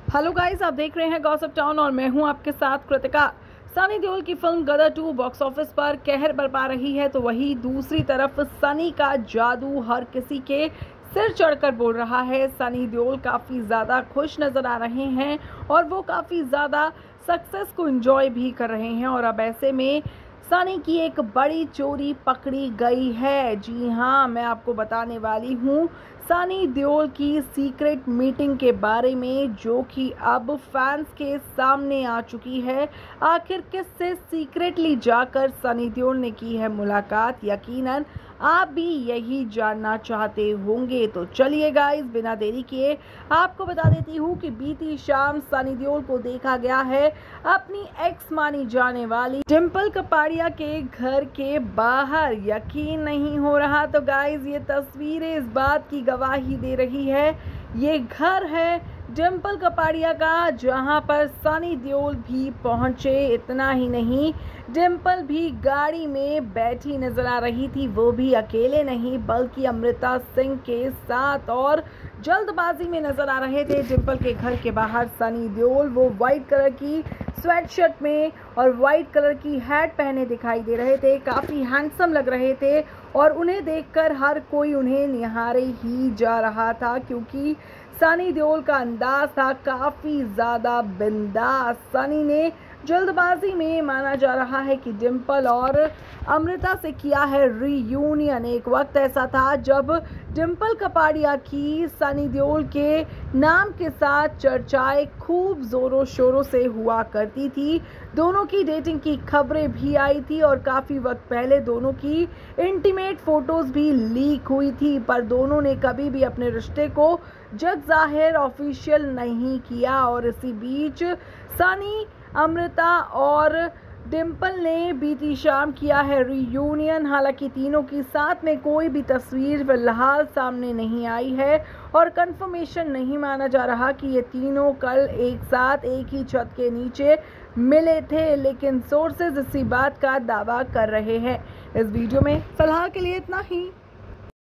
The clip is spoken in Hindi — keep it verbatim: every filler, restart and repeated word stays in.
हेलो गाइस, आप देख रहे हैं गॉसिप टाउन और मैं हूं आपके साथ कृतिका। सनी देओल की film Gadar two box office पर कहर बरपा रही है, तो वहीं दूसरी तरफ सनी का जादू हर किसी के सिर चढ़कर बोल रहा है। सनी देओल काफ़ी ज़्यादा खुश नज़र आ रहे हैं और वो काफ़ी ज़्यादा सक्सेस को एंजॉय भी कर रहे हैं। और अब ऐसे में सनी की एक बड़ी चोरी पकड़ी गई है। जी हाँ, मैं आपको बताने वाली हूँ सनी देओल की सीक्रेट मीटिंग के बारे में, जो कि अब फैंस के सामने आ चुकी है। आखिर किससे सीक्रेटली जाकर सनी देओल ने की है मुलाकात, यकीनन आप भी यही जानना चाहते होंगे। तो चलिए गाइस, बिना देरी किए आपको बता देती हूँ कि बीती शाम सनी देओल को देखा गया है अपनी एक्स मानी जाने वाली डिंपल कपाड़िया के घर के बाहर। यकीन नहीं हो रहा तो गाइस, ये तस्वीरें इस बात की गवाही दे रही है। ये घर है डिंपल कपाड़िया का, जहां पर सनी देओल भी पहुंचे। इतना ही नहीं, डिंपल भी गाड़ी में बैठी नजर आ रही थी, वो भी अकेले नहीं बल्कि अमृता सिंह के साथ, और जल्दबाजी में नजर आ रहे थे डिंपल के घर के बाहर सनी देओल। वो व्हाइट कलर की स्वेटशर्ट में और व्हाइट कलर की हैट पहने दिखाई दे रहे थे, काफ़ी हैंडसम लग रहे थे और उन्हें देखकर हर कोई उन्हें निहारे ही जा रहा था, क्योंकि सनी देओल का अंदाज था काफ़ी ज़्यादा बिंदास। सनी ने जल्दबाजी में, माना जा रहा है कि डिंपल और अमृता से किया है रीयूनियन। एक वक्त ऐसा था जब डिंपल कपाड़िया की सनी देओल के नाम के साथ चर्चाएं खूब ज़ोरों शोरों से हुआ करती थी। दोनों की डेटिंग की खबरें भी आई थी और काफ़ी वक्त पहले दोनों की इंटीमेट फोटोज़ भी लीक हुई थी, पर दोनों ने कभी भी अपने रिश्ते को जग जाहिर ऑफिशियल नहीं किया। और इसी बीच सनी, अमृता और डिंपल ने बीती शाम किया है रीयूनियन। हालांकि तीनों की साथ में कोई भी तस्वीर फिलहाल सामने नहीं आई है और कंफर्मेशन नहीं माना जा रहा कि ये तीनों कल एक साथ एक ही छत के नीचे मिले थे, लेकिन सोर्सेज इसी बात का दावा कर रहे हैं। इस वीडियो में फिलहाल के लिए इतना ही।